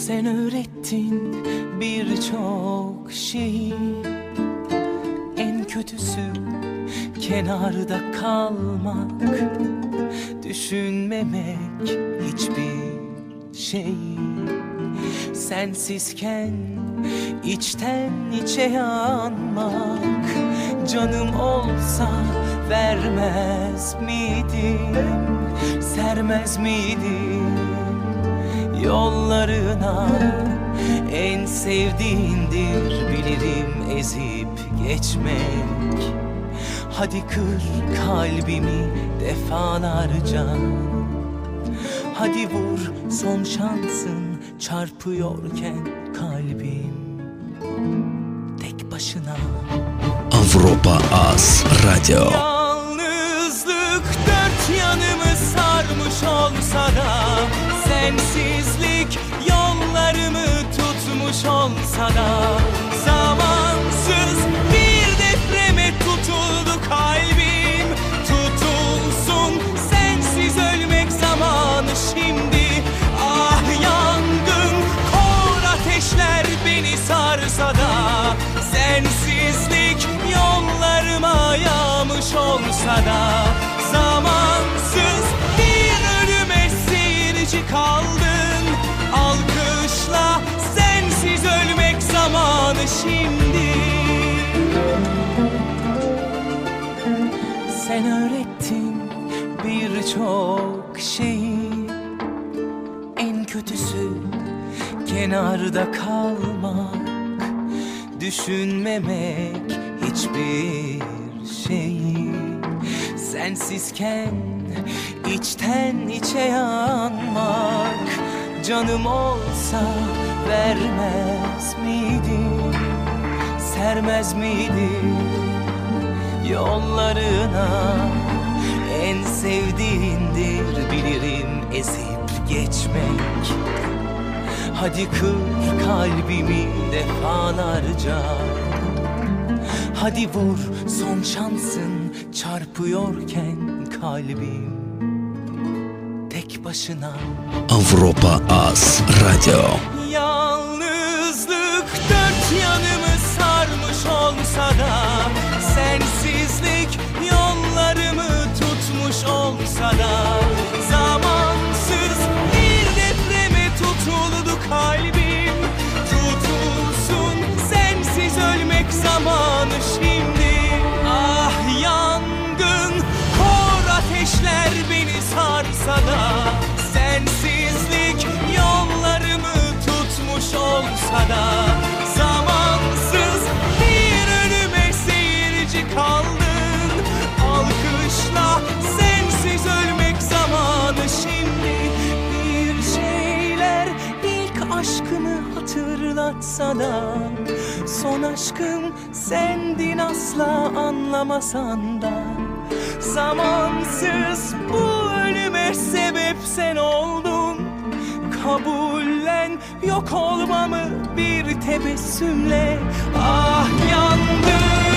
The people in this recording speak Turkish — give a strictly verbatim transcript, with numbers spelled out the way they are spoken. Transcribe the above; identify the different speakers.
Speaker 1: Sen öğrettin birçok şeyi. En kötüsü kenarda kalmak, düşünmemek hiçbir şeyi. Sensizken içten içe yanmak, canım olsa vermez miydim, sermez miydim yollarına? En sevdiğindir bilirim ezip geçmek. Hadi kır kalbimi defalarca, hadi vur son şansın çarpıyorken kalbim tek başına.
Speaker 2: Avrupa Az Radyo.
Speaker 1: Yalnızlık dört yanımı sarmış olsa da, sensizlik yollarımı tutmuş olsa da, zamansız bir depreme tutuldu kalbim. Tutulsun, sensiz ölmek zamanı şimdi. Ah yangın, kor ateşler beni sarsa da, sensizlik yollarıma yağmış olsa da, zamansız bir ölüme seyirci kaldın. Alkışla, sensiz ölmek zamanı şimdi. Sen öğrettin birçok şeyi. En kötüsü kenarda kalmak, düşünmemek hiçbir şeyi. Sensizken içten içe yanmak, canım olsa vermez miydim, sermez miydim yollarına? En sevdiğindir bilirim ezip geçmek. Hadi kır kalbimi defalarca, hadi vur son şansın çarpıyorken kalbim tek başına.
Speaker 2: Avrupa Az Radyo.
Speaker 1: Yalnızlık dört yanımı sarmış olsa da, sensizlik yollarımı tutmuş olsa da, zamansız bir depreme tutuldu kalbim. Tutulsun, sensiz ölmek zamanı şimdi. Ah yangın, kor ateşler beni sarsa da, sensizlik yollarımı tutmuş olsa da, zamansız bir ölüme seyirci kaldın. Alkışla, sensiz ölmek zamanı şimdi. Bir şeyler ilk aşkımı hatırlatsa da, son aşkım sendin asla anlamasan da, zamansız bu ölüme sebep sen oldun. Kabullen yok olmamı bir tebessümle. Ah yandım.